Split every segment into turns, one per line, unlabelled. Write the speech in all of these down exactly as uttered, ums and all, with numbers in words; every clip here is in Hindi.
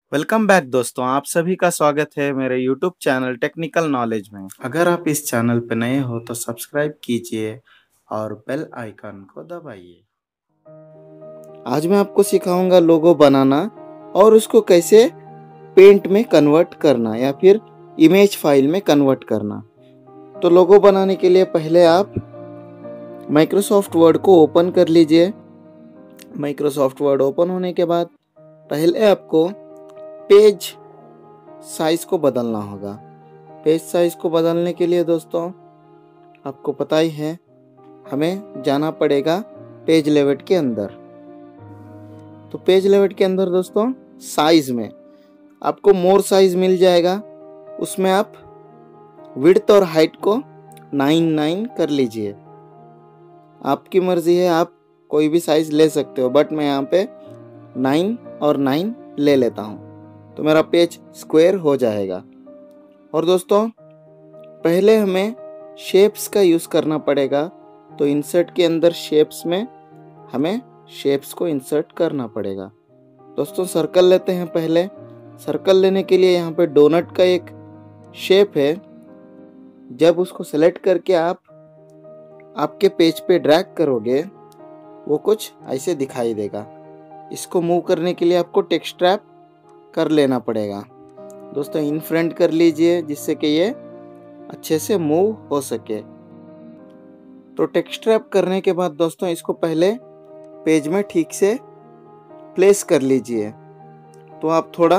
वेलकम बैक दोस्तों, आप सभी का स्वागत है मेरे यूट्यूब चैनल टेक्निकल नॉलेज में। अगर आप इस चैनल पर नए हो तो सब्सक्राइब कीजिए और बेल आइकन को दबाइए। आज मैं आपको सिखाऊंगा लोगो बनाना और उसको कैसे पेंट में कन्वर्ट करना या फिर इमेज फाइल में कन्वर्ट करना। तो लोगो बनाने के लिए पहले आप माइक्रोसॉफ्ट वर्ड को ओपन कर लीजिए। माइक्रोसॉफ्ट वर्ड ओपन होने के बाद पहले आपको पेज साइज को बदलना होगा। पेज साइज को बदलने के लिए दोस्तों आपको पता ही है, हमें जाना पड़ेगा पेज लेआउट के अंदर। तो पेज लेआउट के अंदर दोस्तों साइज में आपको मोर साइज मिल जाएगा। उसमें आप विड्थ और हाइट को नाइन नाइन कर लीजिए। आपकी मर्जी है, आप कोई भी साइज ले सकते हो, बट मैं यहाँ पे नाइन और नाइन ले लेता हूँ तो मेरा पेज स्क्वायर हो जाएगा। और दोस्तों पहले हमें शेप्स का यूज़ करना पड़ेगा। तो इंसर्ट के अंदर शेप्स में हमें शेप्स को इंसर्ट करना पड़ेगा। दोस्तों सर्कल लेते हैं। पहले सर्कल लेने के लिए यहाँ पे डोनट का एक शेप है। जब उसको सेलेक्ट करके आप आपके पेज पे ड्रैग करोगे वो कुछ ऐसे दिखाई देगा। इसको मूव करने के लिए आपको टेक्स्ट रैप कर लेना पड़ेगा। दोस्तों इन फ्रंट कर लीजिए जिससे कि ये अच्छे से मूव हो सके। तो टेक्स्ट रैप करने के बाद दोस्तों इसको पहले पेज में ठीक से प्लेस कर लीजिए। तो आप थोड़ा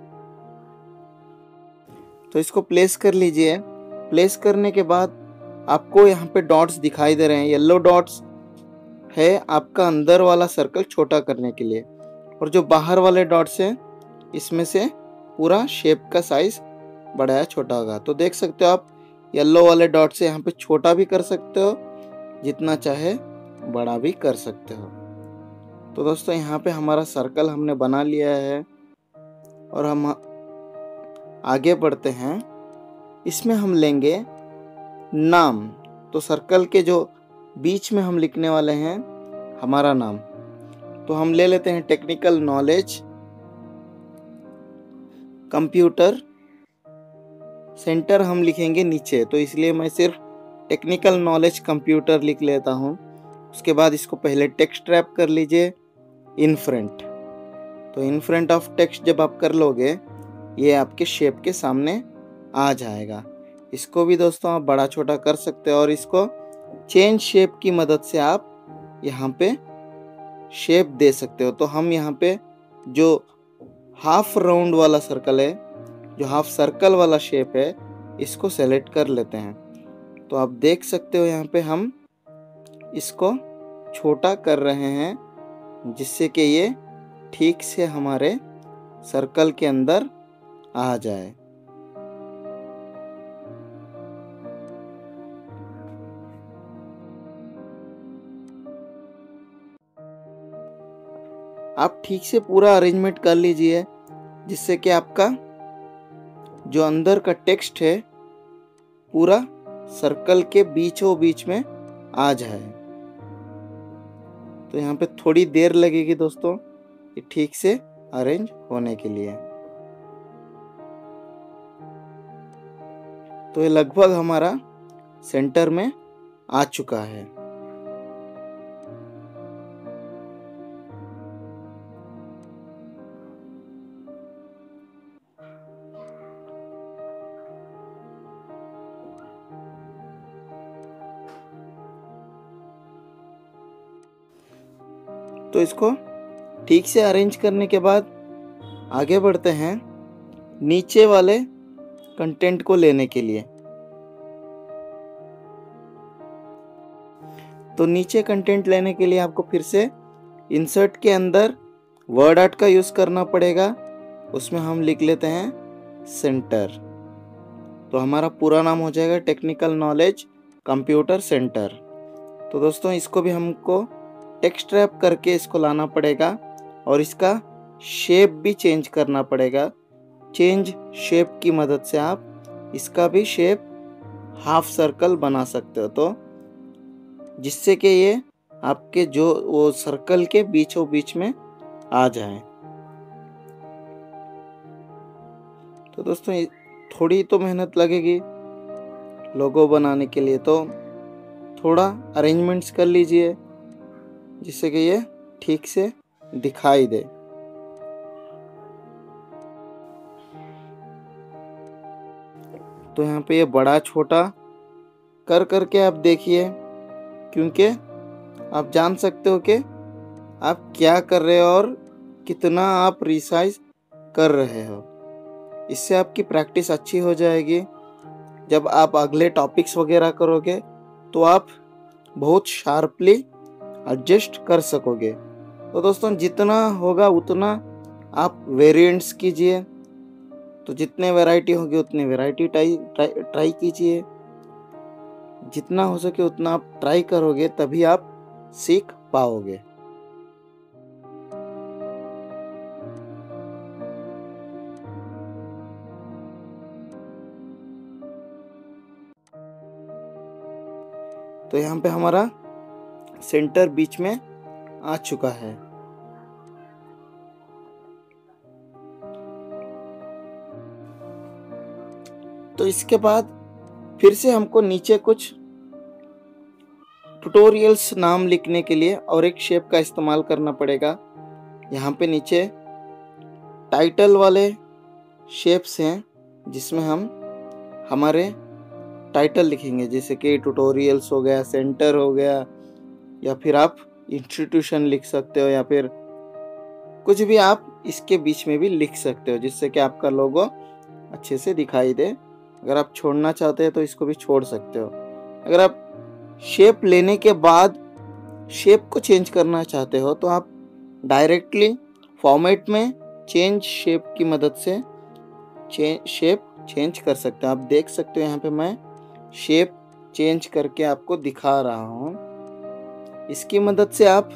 तो इसको प्लेस कर लीजिए। प्लेस करने के बाद आपको यहाँ पे डॉट्स दिखाई दे रहे हैं। येलो डॉट्स है आपका अंदर वाला सर्कल छोटा करने के लिए, और जो बाहर वाले डॉट्स हैं इसमें से पूरा शेप का साइज बड़ा या छोटा होगा। तो देख सकते हो आप येलो वाले डॉट से यहाँ पे छोटा भी कर सकते हो, जितना चाहे बड़ा भी कर सकते हो। तो दोस्तों यहाँ पे हमारा सर्कल हमने बना लिया है और हम आगे बढ़ते हैं। इसमें हम लेंगे नाम। तो सर्कल के जो बीच में हम लिखने वाले हैं हमारा नाम। तो हम ले लेते हैं टेक्निकल नॉलेज कंप्यूटर सेंटर। हम लिखेंगे नीचे, तो इसलिए मैं सिर्फ टेक्निकल नॉलेज कंप्यूटर लिख लेता हूँ। उसके बाद इसको पहले टेक्स्ट रैप कर लीजिए इन फ्रंट। तो इन फ्रंट ऑफ टेक्स्ट जब आप कर लोगे ये आपके शेप के सामने आ जाएगा। इसको भी दोस्तों आप बड़ा छोटा कर सकते हो, और इसको चेंज शेप की मदद से आप यहाँ पे शेप दे सकते हो। तो हम यहाँ पे जो हाफ राउंड वाला सर्कल है, जो हाफ सर्कल वाला शेप है, इसको सेलेक्ट कर लेते हैं। तो आप देख सकते हो यहाँ पे हम इसको छोटा कर रहे हैं जिससे कि ये ठीक से हमारे सर्कल के अंदर आ जाए। आप ठीक से पूरा अरेंजमेंट कर लीजिए जिससे कि आपका जो अंदर का टेक्स्ट है पूरा सर्कल के बीचों बीच में आ जाए। तो यहाँ पे थोड़ी देर लगेगी दोस्तों ये ठीक से अरेंज होने के लिए। तो ये लगभग हमारा सेंटर में आ चुका है। तो इसको ठीक से अरेंज करने के बाद आगे बढ़ते हैं नीचे वाले कंटेंट को लेने के लिए। तो नीचे कंटेंट लेने के लिए आपको फिर से इंसर्ट के अंदर वर्ड आर्ट का यूज करना पड़ेगा। उसमें हम लिख लेते हैं सेंटर। तो हमारा पूरा नाम हो जाएगा टेक्निकल नॉलेज कंप्यूटर सेंटर। तो दोस्तों इसको भी हमको टेक्स्ट रैप करके इसको लाना पड़ेगा और इसका शेप भी चेंज करना पड़ेगा। चेंज शेप की मदद से आप इसका भी शेप हाफ सर्कल बना सकते हो, तो जिससे कि ये आपके जो वो सर्कल के बीचों बीच में आ जाए। तो दोस्तों थोड़ी तो मेहनत लगेगी लोगो बनाने के लिए, तो थोड़ा अरेंजमेंट्स कर लीजिए जिससे कि ये ठीक से दिखाई दे। तो यहाँ पे ये बड़ा छोटा कर करके आप देखिए, क्योंकि आप जान सकते हो कि आप क्या कर रहे हो और कितना आप रिसाइज कर रहे हो। इससे आपकी प्रैक्टिस अच्छी हो जाएगी। जब आप अगले टॉपिक्स वगैरह करोगे तो आप बहुत शार्पली एडजस्ट कर सकोगे। तो दोस्तों जितना होगा उतना आप वेरिएंट्स कीजिए, तो जितने वैरायटी होगी उतनी वैरायटी ट्राई ट्राई कीजिए। जितना हो सके उतना आप ट्राई करोगे तभी आप सीख पाओगे। तो यहाँ पे हमारा सेंटर बीच में आ चुका है। तो इसके बाद फिर से हमको नीचे कुछ ट्यूटोरियल्स नाम लिखने के लिए और एक शेप का इस्तेमाल करना पड़ेगा। यहाँ पे नीचे टाइटल वाले शेप्स हैं जिसमें हम हमारे टाइटल लिखेंगे, जैसे कि ट्यूटोरियल्स हो गया, सेंटर हो गया, या फिर आप इंस्टीट्यूशन लिख सकते हो, या फिर कुछ भी आप इसके बीच में भी लिख सकते हो जिससे कि आपका लोगो अच्छे से दिखाई दे। अगर आप छोड़ना चाहते हैं तो इसको भी छोड़ सकते हो। अगर आप शेप लेने के बाद शेप को चेंज करना चाहते हो तो आप डायरेक्टली फॉर्मेट में चेंज शेप की मदद से चे, शेप चेंज कर सकते हो। आप देख सकते हो यहाँ पे मैं शेप चेंज करके आपको दिखा रहा हूँ। इसकी मदद से आप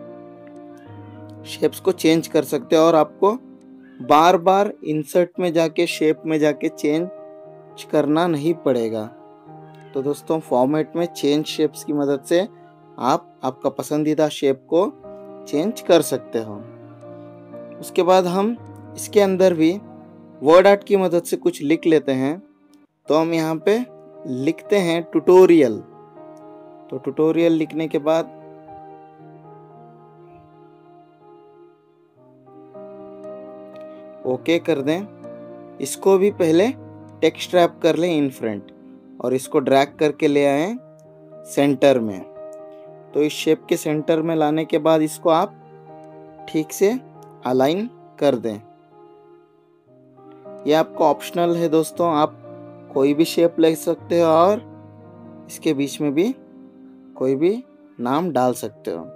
शेप्स को चेंज कर सकते हो और आपको बार बार इंसर्ट में जाके शेप में जाके चेंज करना नहीं पड़ेगा। तो दोस्तों फॉर्मेट में चेंज शेप्स की मदद से आप आपका पसंदीदा शेप को चेंज कर सकते हो। उसके बाद हम इसके अंदर भी वर्ड आर्ट की मदद से कुछ लिख लेते हैं। तो हम यहाँ पे लिखते हैं ट्यूटोरियल। तो ट्यूटोरियल लिखने के बाद ओके कर दें। इसको भी पहले टेक्स्ट रैप कर लें इन फ्रंट और इसको ड्रैग करके ले आए सेंटर में। तो इस शेप के सेंटर में लाने के बाद इसको आप ठीक से अलाइन कर दें। ये आपका ऑप्शनल है दोस्तों, आप कोई भी शेप ले सकते हो और इसके बीच में भी कोई भी नाम डाल सकते हो।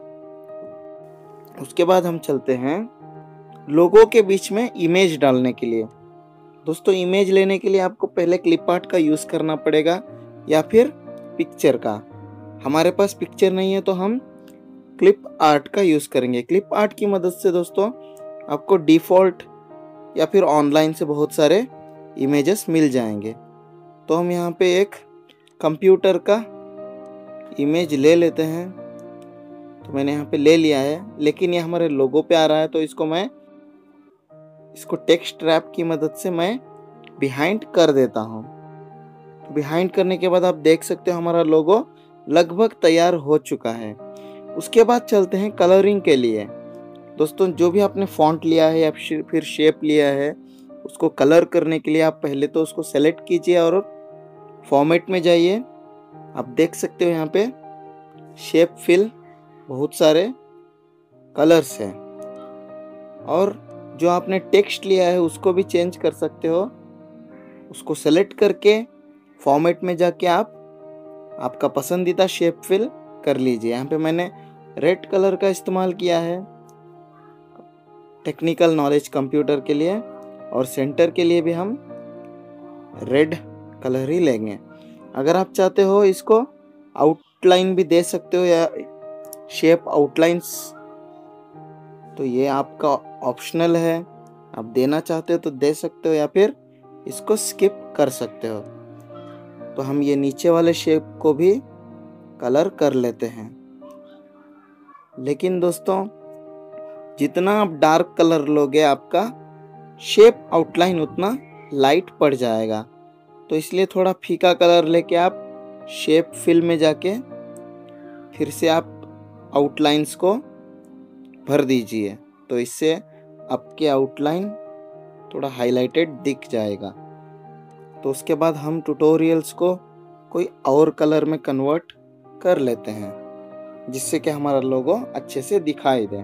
उसके बाद हम चलते हैं लोगो के बीच में इमेज डालने के लिए। दोस्तों इमेज लेने के लिए आपको पहले क्लिप आर्ट का यूज़ करना पड़ेगा या फिर पिक्चर का। हमारे पास पिक्चर नहीं है तो हम क्लिप आर्ट का यूज़ करेंगे। क्लिप आर्ट की मदद से दोस्तों आपको डिफ़ॉल्ट या फिर ऑनलाइन से बहुत सारे इमेजेस मिल जाएंगे। तो हम यहाँ पे एक कंप्यूटर का इमेज ले लेते हैं। तो मैंने यहाँ पे ले लिया है, लेकिन ये हमारे लोगो पे आ रहा है तो इसको मैं इसको टेक्स्ट रैप की मदद से मैं बिहाइंड कर देता हूँ। तो बिहाइंड करने के बाद आप देख सकते हो हमारा लोगो लगभग तैयार हो चुका है। उसके बाद चलते हैं कलरिंग के लिए। दोस्तों जो भी आपने फॉन्ट लिया है या फिर शेप लिया है उसको कलर करने के लिए आप पहले तो उसको सेलेक्ट कीजिए और फॉर्मेट में जाइए। आप देख सकते हो यहाँ पे शेप फिल बहुत सारे कलर्स हैं, और जो आपने टेक्स्ट लिया है उसको भी चेंज कर सकते हो। उसको सेलेक्ट करके फॉर्मेट में जाके आप आपका पसंदीदा शेप फिल कर लीजिए। यहाँ पे मैंने रेड कलर का इस्तेमाल किया है टेक्निकल नॉलेज कंप्यूटर के लिए, और सेंटर के लिए भी हम रेड कलर ही लेंगे। अगर आप चाहते हो इसको आउटलाइन भी दे सकते हो या शेप आउटलाइंस, तो ये आपका ऑप्शनल है। आप देना चाहते हो तो दे सकते हो या फिर इसको स्किप कर सकते हो। तो हम ये नीचे वाले शेप को भी कलर कर लेते हैं। लेकिन दोस्तों जितना आप डार्क कलर लोगे आपका शेप आउटलाइन उतना लाइट पड़ जाएगा। तो इसलिए थोड़ा फीका कलर लेके आप शेप फिल में जाके फिर से आप आउटलाइंस को भर दीजिए। तो इससे आपके आउटलाइन थोड़ा हाईलाइटेड दिख जाएगा। तो उसके बाद हम ट्यूटोरियल्स को कोई और कलर में कन्वर्ट कर लेते हैं जिससे कि हमारा लोगो अच्छे से दिखाई दे।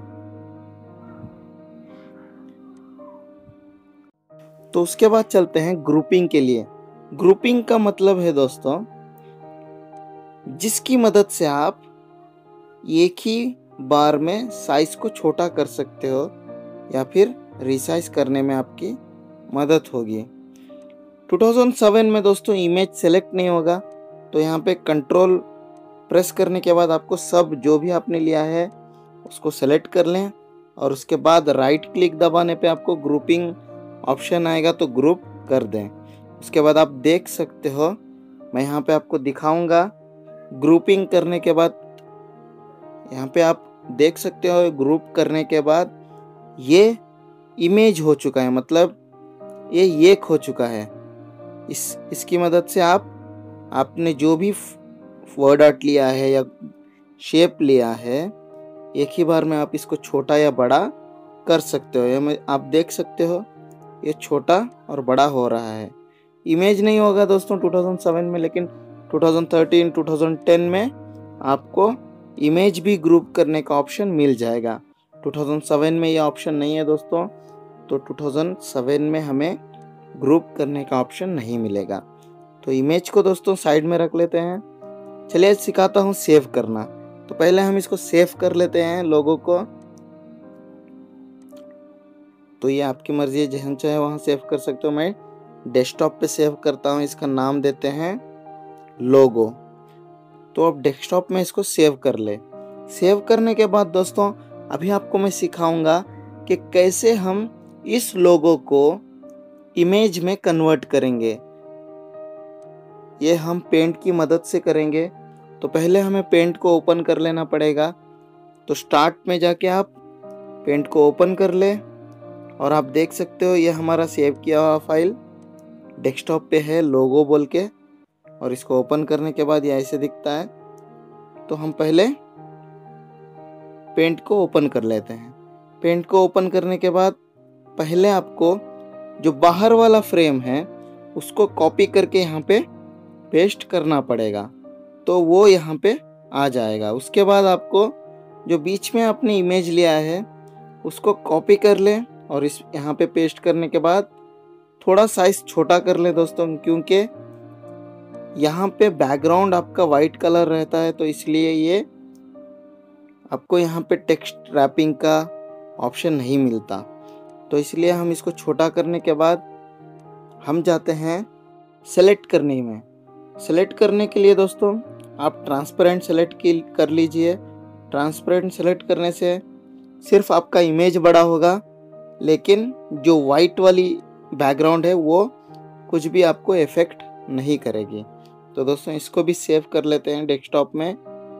तो उसके बाद चलते हैं ग्रुपिंग के लिए। ग्रुपिंग का मतलब है दोस्तों जिसकी मदद से आप एक ही बार में साइज को छोटा कर सकते हो या फिर रिसाइज करने में आपकी मदद होगी। दो हज़ार सात में दोस्तों इमेज सेलेक्ट नहीं होगा, तो यहाँ पे कंट्रोल प्रेस करने के बाद आपको सब जो भी आपने लिया है उसको सेलेक्ट कर लें और उसके बाद राइट क्लिक दबाने पे आपको ग्रुपिंग ऑप्शन आएगा, तो ग्रुप कर दें। उसके बाद आप देख सकते हो, मैं यहाँ पे आपको दिखाऊंगा। ग्रुपिंग करने के बाद यहाँ पे आप देख सकते हो ग्रुप करने के बाद ये इमेज हो चुका है, मतलब ये एक हो चुका है। इस इसकी मदद से आप आपने जो भी वर्ड आर्ट लिया है या शेप लिया है एक ही बार में आप इसको छोटा या बड़ा कर सकते हो। ये आप देख सकते हो ये छोटा और बड़ा हो रहा है। इमेज नहीं होगा दोस्तों दो हज़ार सात में, लेकिन दो हज़ार तेरह, दो हज़ार दस में आपको इमेज भी ग्रुप करने का ऑप्शन मिल जाएगा। दो हज़ार सात में ये ऑप्शन नहीं है दोस्तों, तो दो हज़ार सात में हमें ग्रुप करने का ऑप्शन नहीं मिलेगा। तो इमेज को दोस्तों साइड में रख लेते हैं। चलिए सिखाता हूँ सेव करना। तो पहले हम इसको सेव कर लेते हैं लोगो को। तो ये आपकी मर्जी है, जहाँ चाहे वहाँ सेव कर सकते हो। मैं डेस्कटॉप पे सेव करता हूँ, इसका नाम देते हैं लोगो। तो अब डेस्कटॉप में इसको सेव कर ले। सेव करने के बाद दोस्तों अभी आपको मैं सिखाऊंगा कि कैसे हम इस लोगो को इमेज में कन्वर्ट करेंगे। ये हम पेंट की मदद से करेंगे। तो पहले हमें पेंट को ओपन कर लेना पड़ेगा। तो स्टार्ट में जाके आप पेंट को ओपन कर ले और आप देख सकते हो ये हमारा सेव किया हुआ फाइल डेस्कटॉप पे है, लोगो बोल के। और इसको ओपन करने के बाद ये ऐसे दिखता है। तो हम पहले पेंट को ओपन कर लेते हैं। पेंट को ओपन करने के बाद पहले आपको जो बाहर वाला फ्रेम है उसको कॉपी करके यहाँ पे पेस्ट करना पड़ेगा, तो वो यहाँ पे आ जाएगा। उसके बाद आपको जो बीच में आपने इमेज लिया है उसको कॉपी कर ले और इस यहाँ पे पेस्ट करने के बाद थोड़ा साइज छोटा कर ले दोस्तों, क्योंकि यहाँ पे बैकग्राउंड आपका वाइट कलर रहता है, तो इसलिए ये आपको यहाँ पे टेक्स्ट रैपिंग का ऑप्शन नहीं मिलता। तो इसलिए हम इसको छोटा करने के बाद हम जाते हैं सेलेक्ट करने में। सेलेक्ट करने के लिए दोस्तों आप ट्रांसपेरेंट सेलेक्ट कर लीजिए। ट्रांसपेरेंट सेलेक्ट करने से सिर्फ आपका इमेज बड़ा होगा, लेकिन जो वाइट वाली बैकग्राउंड है वो कुछ भी आपको इफेक्ट नहीं करेगी। तो दोस्तों इसको भी सेव कर लेते हैं डेस्कटॉप में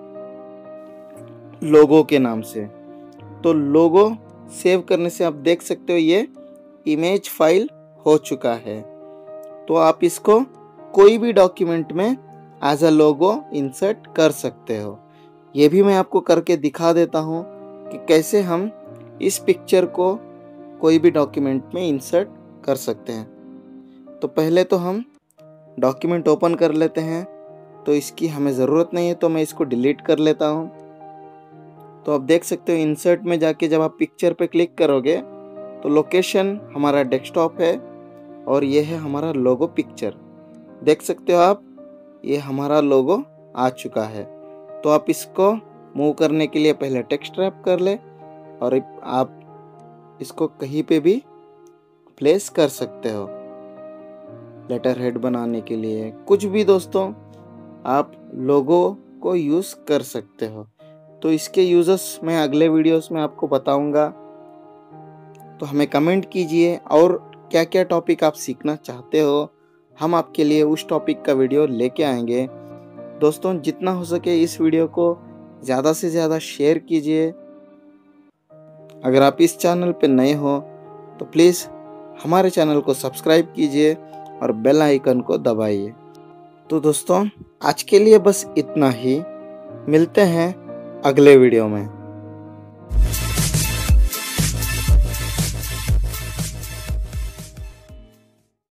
लोगो के नाम से। तो लोगो सेव करने से आप देख सकते हो ये इमेज फाइल हो चुका है। तो आप इसको कोई भी डॉक्यूमेंट में एज अ लोगो इंसर्ट कर सकते हो। ये भी मैं आपको करके दिखा देता हूँ कि कैसे हम इस पिक्चर को कोई भी डॉक्यूमेंट में इंसर्ट कर सकते हैं। तो पहले तो हम डॉक्यूमेंट ओपन कर लेते हैं। तो इसकी हमें ज़रूरत नहीं है, तो मैं इसको डिलीट कर लेता हूँ। तो आप देख सकते हो इंसर्ट में जाके जब आप पिक्चर पे क्लिक करोगे तो लोकेशन हमारा डेस्कटॉप है और ये है हमारा लोगो पिक्चर। देख सकते हो आप, ये हमारा लोगो आ चुका है। तो आप इसको मूव करने के लिए पहले टेक्स्ट रैप कर ले और आप इसको कहीं पे भी प्लेस कर सकते हो। लेटर हेड बनाने के लिए कुछ भी दोस्तों आप लोगो को यूज़ कर सकते हो। तो इसके यूज़र्स मैं अगले वीडियोस में आपको बताऊंगा। तो हमें कमेंट कीजिए और क्या क्या टॉपिक आप सीखना चाहते हो, हम आपके लिए उस टॉपिक का वीडियो लेके आएंगे। दोस्तों जितना हो सके इस वीडियो को ज़्यादा से ज़्यादा शेयर कीजिए। अगर आप इस चैनल पे नए हो तो प्लीज़ हमारे चैनल को सब्सक्राइब कीजिए और बेल आइकन को दबाइए। तो दोस्तों आज के लिए बस इतना ही, मिलते हैं अगले वीडियो में।